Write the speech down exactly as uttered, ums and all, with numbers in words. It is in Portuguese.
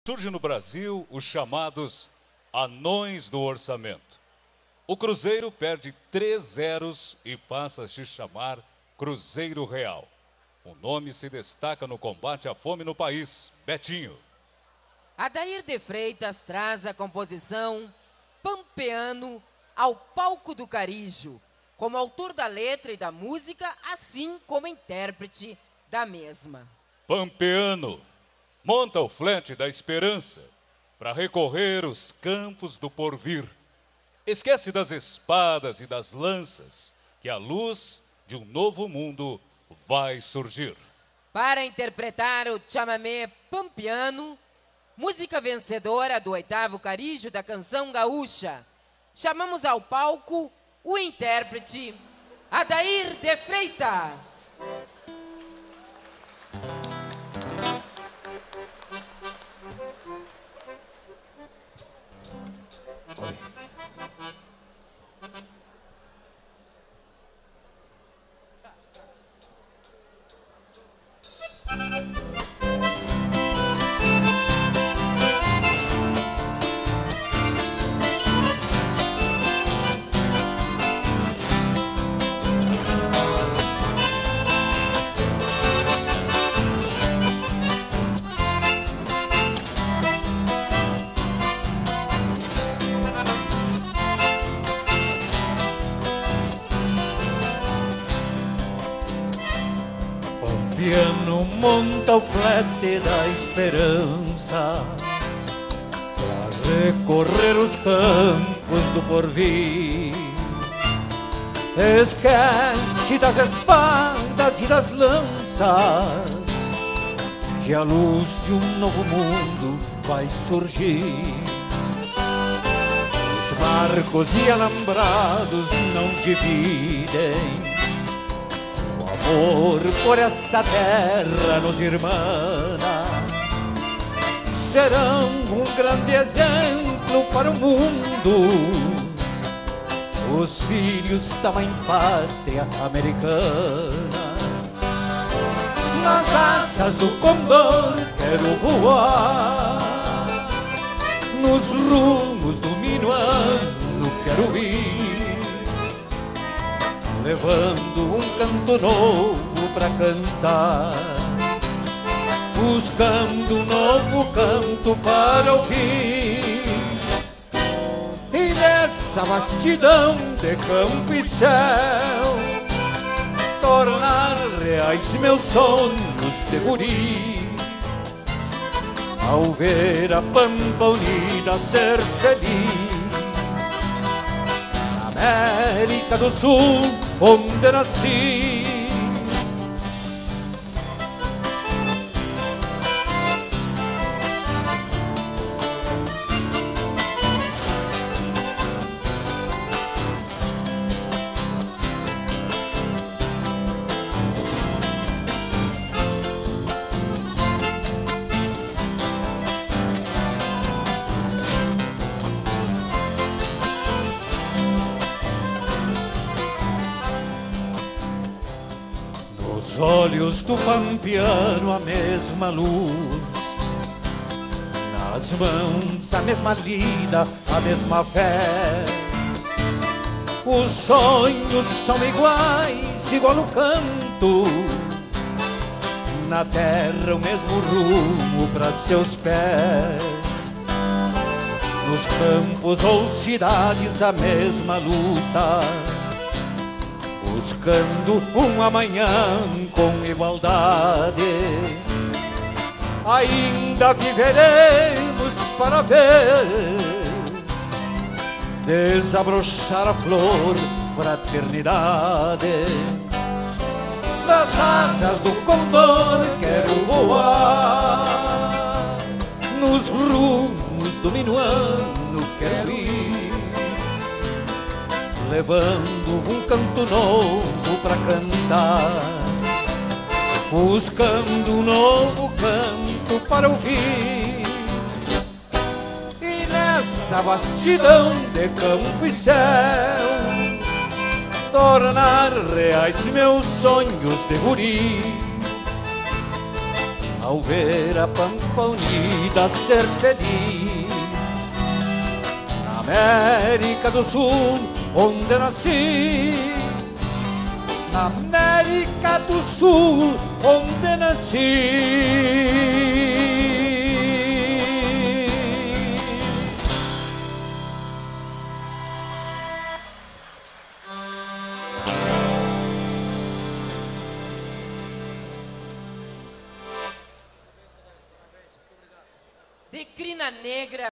Surge no Brasil os chamados anões do orçamento. O Cruzeiro perde três zeros e passa a se chamar Cruzeiro Real. O nome se destaca no combate à fome no país. Betinho. Adair de Freitas traz a composição Pampeano ao palco do Carijo, como autor da letra e da música, assim como intérprete da mesma. Pampeano monta o flete da esperança para recorrer os campos do porvir. Esquece das espadas e das lanças, que a luz de um novo mundo vai surgir. Para interpretar o chamamé Pampeano, música vencedora do oitavo Carijo da Canção Gaúcha, chamamos ao palco o intérprete Adair de Freitas. Pampeano monta o flete da esperança para recorrer os campos do porvir. Esquece das espadas e das lanças, que a luz de um novo mundo vai surgir. Os marcos e alambrados não dividem amor por esta terra nos irmana. Serão um grande exemplo para o mundo, os filhos da mãe pátria americana. Nas asas do condor quero voar, nos rumos do minuano quero ir, levando um canto novo pra cantar, buscando um novo canto para ouvir. E nessa vastidão de campo e céu, tornar reais meus sonhos de guri, ao ver a Pampa unida ser feliz. América do Sul, onde nasci, nos olhos do pampeano a mesma luz, nas mãos a mesma lida, a mesma fé. Os sonhos são iguais, igual no canto, na terra o mesmo rumo para seus pés. Nos campos ou cidades a mesma luta, buscando um amanhã com igualdade. Ainda viveremos para ver desabrochar a flor fraternidade. Nas asas do condor quero voar, nos rumos do minuano quero ir, levando um canto novo pra cantar, buscando um novo canto para ouvir. E nessa vastidão de campo e céu, tornar reais meus sonhos de guri, ao ver a Pampa Unida ser feliz. Na América do Sul, onde nasci, na América do Sul, onde nasci. De crina negra